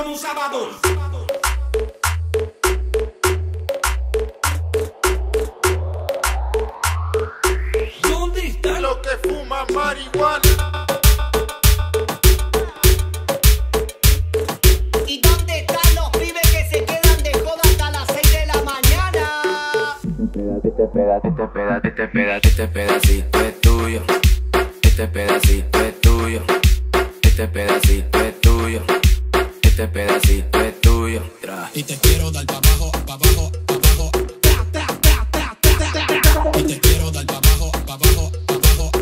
como un sábado. ¿Dónde están los que fuman marihuana? ¿Y dónde están los pibes que se quedan de joda hasta las 6 de la mañana? Este pedacito es tuyo. Este pedacito es tuyo. Este pedacito es tuyo. Este pedacito es tuyo. Y te quiero dar pa' abajo, pa' abajo, pa' abajo. Y te quiero dar pa' abajo, pa' abajo, pa' abajo.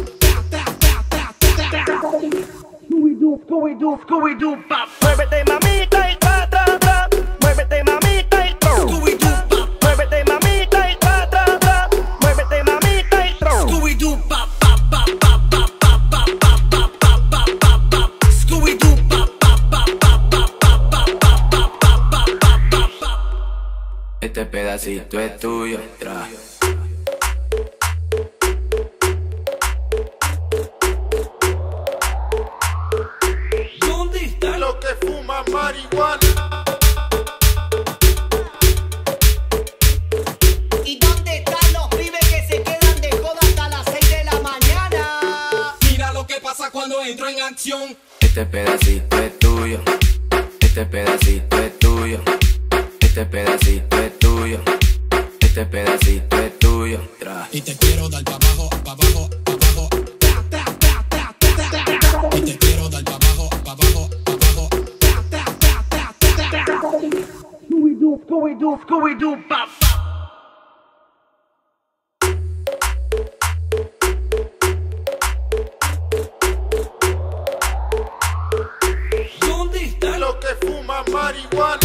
Scooby-Doo, Scooby-Doo, pap. Muévete mamita y pa' tra, tra. Muévete mamita y tro. Scooby-Doo, pap. Muévete mamita y pa' tra, tra. Muévete mamita y tro. Scooby-Doo, pap, pap, pap, pap, pap, pap, pap, pap, pap, pap, pap, pap. Scooby-Doo, pap, pap, pap, pap, pap, pap, pap, pap, pap, pap, pap, pap. Este pedacito es tuyo. ¿Dónde están Los que fuman marihuana. ¿Y dónde están los pibes que se quedan de joda hasta las 6 de la mañana? Mira lo que pasa cuando entro en acción. Este pedacito es tuyo. Este pedacito es tuyo. Este pedacito es tuyo. Este pedacito es tuyo. Y te quiero dar pa' abajo, pa' abajo, pa' abajo. Y te quiero dar pa' abajo, pa' abajo, pa' abajo. Scooby-Doo, Scooby-Doo, Scooby-Doo, pap. ¿Dónde están Los que fuman marihuana.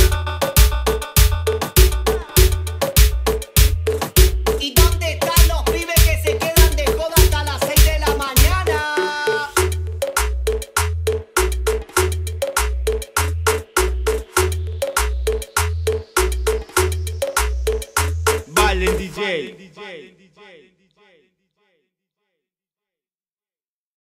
¿Y dónde están los pibes que se quedan de joda hasta las 6 de la mañana? Vale, DJ.